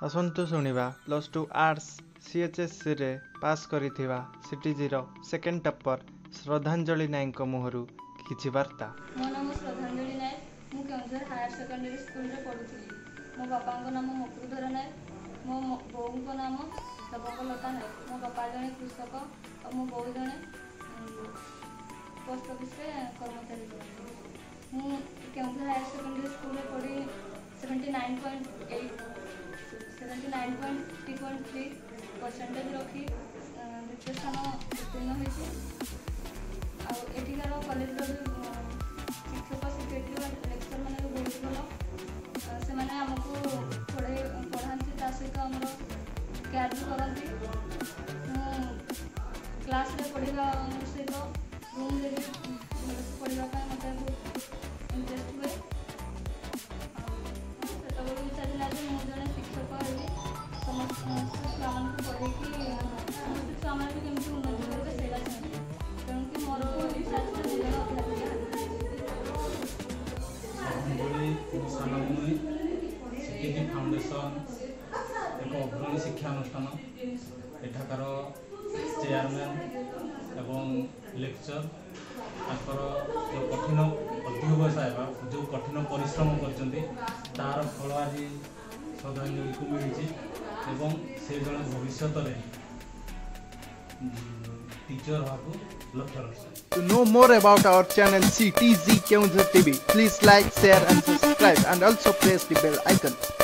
असंतु शुणिबा +2 arts CHSC रे पास करिथिबा CTG रो सेकेंड टॉपर श्रद्धांजलि नायक मुहरु किछि वार्ता। मो नाम श्रद्धांजलि नायक। मु केउझर हायर सेकेंडरी स्कूल रे पढुथिली। मो बापा को नाम मकुधर नायक। मो बोऊ को नाम दबकलता नायक। मो बापा जने कृषक और मो बोऊ जने पोस्ट ऑफिस रे कर्मचारी। मु केउझर हायर सेकेंडरी स्कूल रे पढी 79.3% रखी द्वितीय स्थान उत्तीर्ण होती। आठिकार कॉलेज शिक्षक सेक्रेटरी लेक्चर मैंने बहुत भल से आमको पढ़ाती सहित आम केयर भी करती। क्लास पढ़ा सहित रूम भी पढ़ाई मत बहुत इंटरेस्ट हुए। से इच्छा था मुझे जड़े शिक्षक है समस्त छुआ मान पढ़े समस्त छुआ मैंने भी कमी उन्नति करेंगे से चाहिए। तेणुक मोर इच्छा CTG फाउंडेशन एक अग्रणी शिक्षानुष्ठान एठाकार चेयरमैन एवं लेक्चर जो कठिन अध्यवसाय जो कठिन परिश्रम तार फल आज श्रद्धांजलि को मिली से जड़े भविष्य टीचर हाँ लक्ष्य रखते। To know more about our channel CTG Keonjhar TV, please like, share and subscribe and also press the bell icon.